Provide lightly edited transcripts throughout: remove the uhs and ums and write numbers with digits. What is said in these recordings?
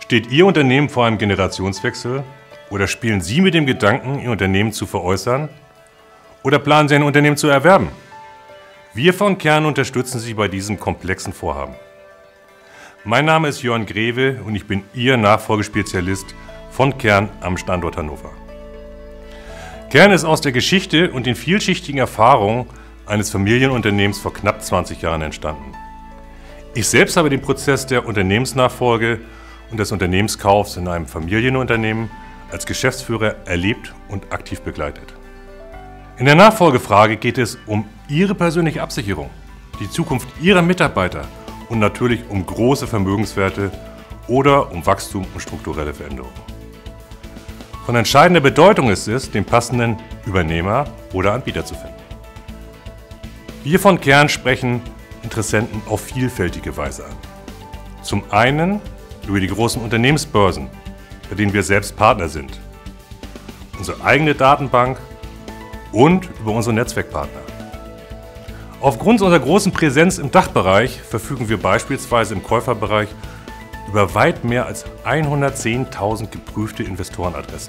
Steht Ihr Unternehmen vor einem Generationswechsel oder spielen Sie mit dem Gedanken, Ihr Unternehmen zu veräußern oder planen Sie ein Unternehmen zu erwerben? Wir von Kern unterstützen Sie bei diesem komplexen Vorhaben. Mein Name ist Jörn Greve und ich bin Ihr Nachfolgespezialist von Kern am Standort Hannover. Kern ist aus der Geschichte und den vielschichtigen Erfahrungen eines Familienunternehmens vor knapp 20 Jahren entstanden. Ich selbst habe den Prozess der Unternehmensnachfolge und des Unternehmenskaufs in einem Familienunternehmen als Geschäftsführer erlebt und aktiv begleitet. In der Nachfolgefrage geht es um Ihre persönliche Absicherung, die Zukunft Ihrer Mitarbeiter und natürlich um große Vermögenswerte oder um Wachstum und strukturelle Veränderungen. Von entscheidender Bedeutung ist es, den passenden Übernehmer oder Anbieter zu finden. Wir von Kern sprechen Interessenten auf vielfältige Weise an. Zum einen über die großen Unternehmensbörsen, bei denen wir selbst Partner sind, unsere eigene Datenbank und über unsere Netzwerkpartner. Aufgrund unserer großen Präsenz im Dachbereich verfügen wir beispielsweise im Käuferbereich über weit mehr als 110.000 geprüfte Investorenadressen.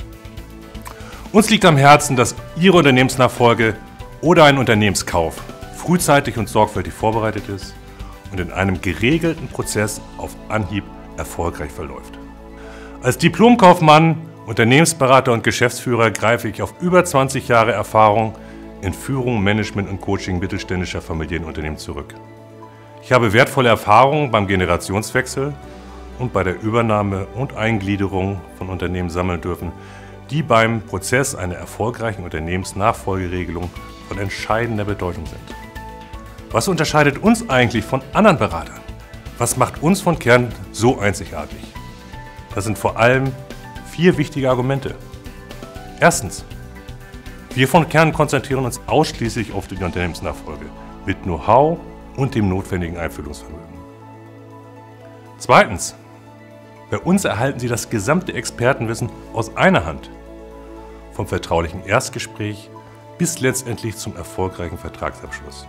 Uns liegt am Herzen, dass Ihre Unternehmensnachfolge oder ein Unternehmenskauf frühzeitig und sorgfältig vorbereitet ist und in einem geregelten Prozess auf Anhieb erfolgreich verläuft. Als Diplomkaufmann, Unternehmensberater und Geschäftsführer greife ich auf über 20 Jahre Erfahrung in Führung, Management und Coaching mittelständischer Familienunternehmen zurück. Ich habe wertvolle Erfahrungen beim Generationswechsel und bei der Übernahme und Eingliederung von Unternehmen sammeln dürfen, die beim Prozess einer erfolgreichen Unternehmensnachfolgeregelung von entscheidender Bedeutung sind. Was unterscheidet uns eigentlich von anderen Beratern? Was macht uns von Kern so einzigartig? Das sind vor allem 4 wichtige Argumente. Erstens, wir von Kern konzentrieren uns ausschließlich auf die Unternehmensnachfolge mit Know-how und dem notwendigen Einfühlungsvermögen. Zweitens, bei uns erhalten Sie das gesamte Expertenwissen aus einer Hand, vom vertraulichen Erstgespräch bis letztendlich zum erfolgreichen Vertragsabschluss.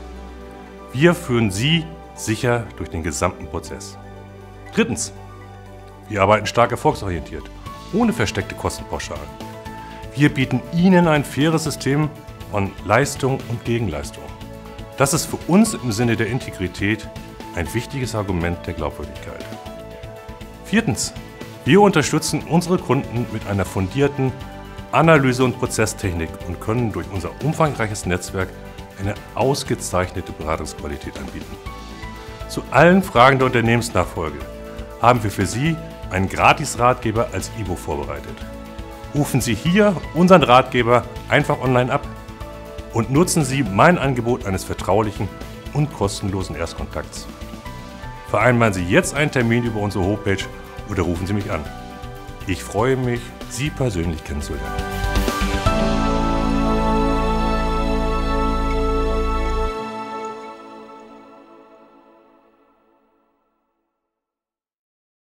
Wir führen Sie sicher durch den gesamten Prozess. Drittens, wir arbeiten stark erfolgsorientiert, ohne versteckte Kostenpauschalen. Wir bieten Ihnen ein faires System von Leistung und Gegenleistung. Das ist für uns im Sinne der Integrität ein wichtiges Argument der Glaubwürdigkeit. Viertens, wir unterstützen unsere Kunden mit einer fundierten Analyse- und Prozesstechnik und können durch unser umfangreiches Netzwerk eine ausgezeichnete Beratungsqualität anbieten. Zu allen Fragen der Unternehmensnachfolge haben wir für Sie einen Gratis-Ratgeber als E-Book vorbereitet. Rufen Sie hier unseren Ratgeber einfach online ab und nutzen Sie mein Angebot eines vertraulichen und kostenlosen Erstkontakts. Vereinbaren Sie jetzt einen Termin über unsere Homepage oder rufen Sie mich an. Ich freue mich, Sie persönlich kennenzulernen.